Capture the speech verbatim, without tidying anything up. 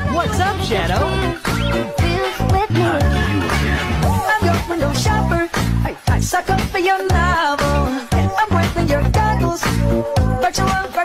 What's up, Shadow? Not you again. I'm your window shopper. I, I suck up for your novel. I'm wearing your goggles. Virtual